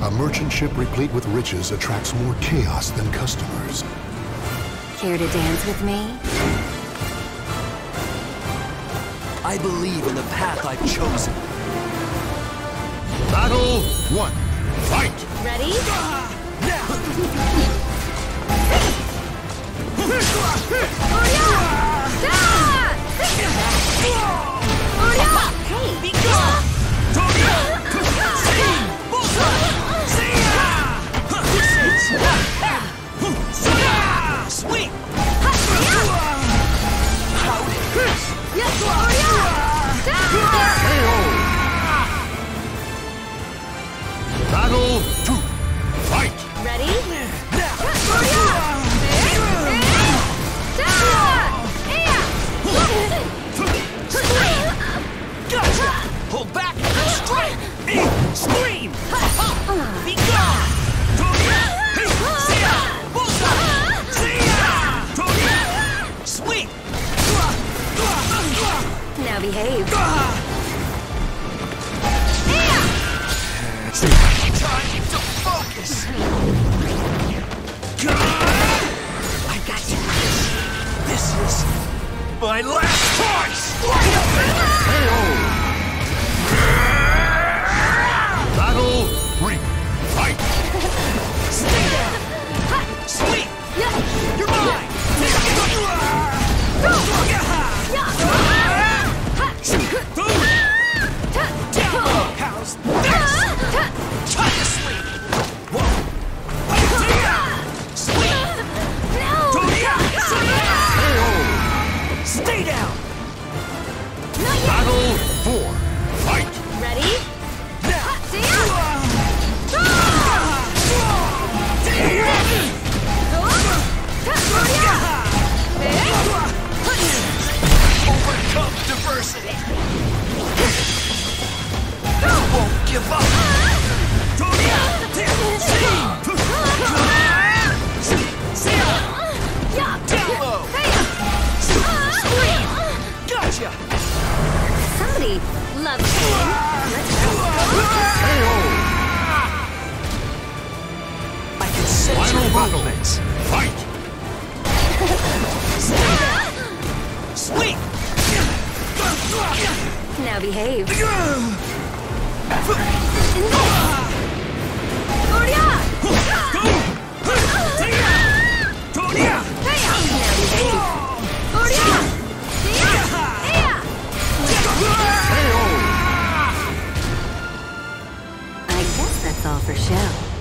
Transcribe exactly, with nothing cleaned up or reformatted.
A merchant ship replete with riches attracts more chaos than customers. Care to dance with me? I believe in the path I've chosen. Battle one. Fight! Ready? Sweet! Battle two. Fight! Ready? Gotcha! Hold back and strike! Scream! Be gone! Sweet! Now behave. Time to focus! I got you. This is my last choice! Battle three. Fight! Stay down! Sweet! You're mine! How's this? Try to sleep! Whoa! Sweet! Stay down! Battle four. Fight! Ready? Overcome diversity! Won't give up! Down low! Gotcha! Somebody loves pain. I can sense Final your battle. movements. Fight! Sweet! Now behave. I guess that's all for show.